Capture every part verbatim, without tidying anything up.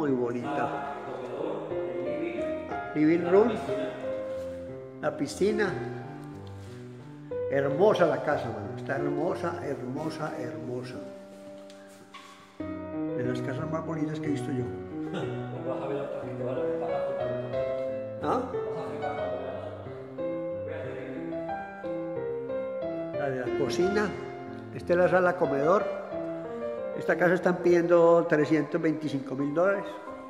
muy bonita. Living room, la piscina. Hermosa la casa, mano. Está hermosa, hermosa, hermosa. De las casas más bonitas que he visto yo. ¿Ah? La de la cocina. Esta es la sala comedor. Esta casa están pidiendo trescientos veinticinco mil dólares.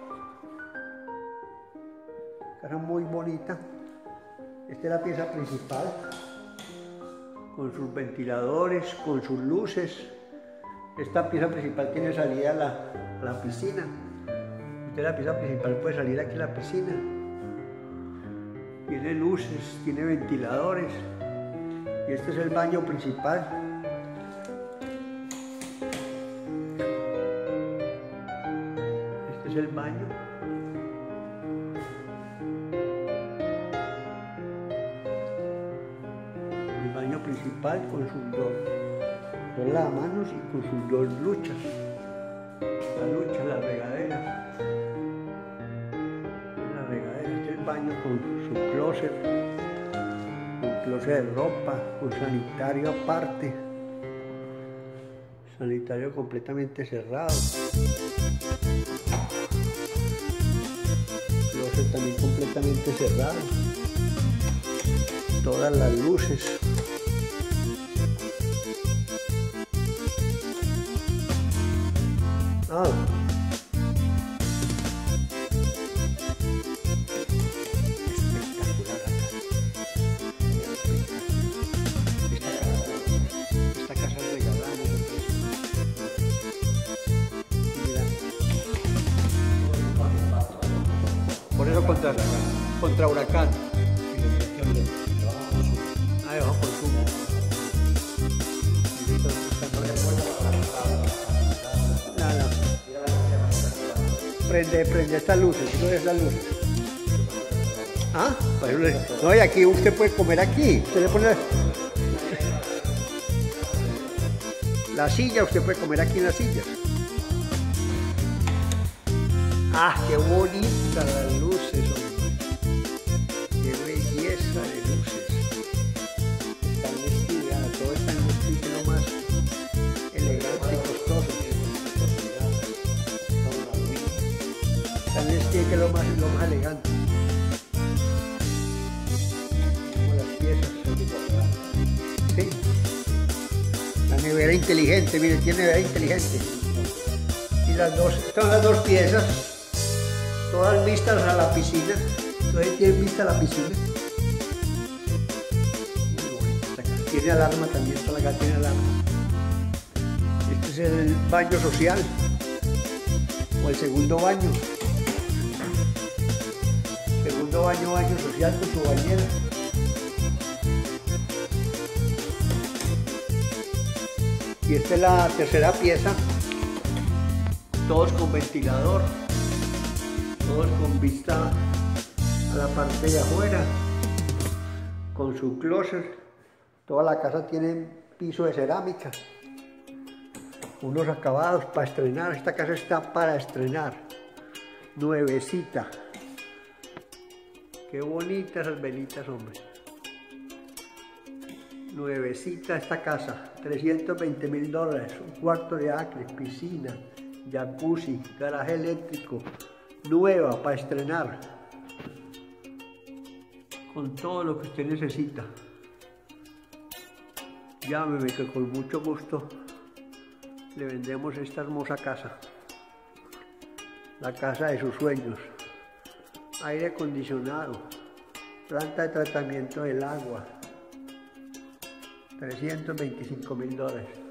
Casa muy bonita. Esta es la pieza principal, con sus ventiladores, con sus luces. Esta pieza principal tiene salida a la, a la piscina. Esta es la pieza principal, puede salir aquí a la piscina. Tiene luces, tiene ventiladores. Y este es el baño principal. Este es el baño. El baño principal con sus dos, dos lavamanos y con sus dos luchas. La lucha, la regadera. La regadera, este es el baño con su closet. Closet de ropa, con sanitario aparte, sanitario completamente cerrado, closet también completamente cerrado, todas las luces. Ah. Por eso contra, contra huracán. Ahí vamos por zoom. No, no. Prende, prende estas luces, no estas luces. ¿Ah? No, y aquí usted puede comer aquí. Usted le pone la silla, usted puede comer aquí en la silla. ¡Ah, qué bonitas las luces, hombre! ¡Qué belleza de luces! Están vestidas, todo está en un estilo más elegante y costoso. Están vestidas que es lo más, lo más elegante. Como las piezas. Sí. La nevera inteligente, mire, tiene nevera inteligente. Y las dos, están las dos piezas. Todas vistas a la piscina. Entonces tienen vista a la piscina. Tiene alarma también, toda la casa tiene alarma. Este es el baño social. O el segundo baño. Segundo baño, baño social con su bañera. Y esta es la tercera pieza. Todos con ventilador. Todos con vista a la parte de afuera, con su closet. Toda la casa tiene piso de cerámica, unos acabados para estrenar. Esta casa está para estrenar, nuevecita. Qué bonitas esas velitas, hombre. Nuevecita esta casa, trescientos veinte mil dólares, un cuarto de acre, piscina, jacuzzi, garaje eléctrico. Nueva para estrenar, con todo lo que usted necesita. Llámeme que con mucho gusto le vendemos esta hermosa casa, la casa de sus sueños. Aire acondicionado, planta de tratamiento del agua, trescientos veinticinco mil dólares.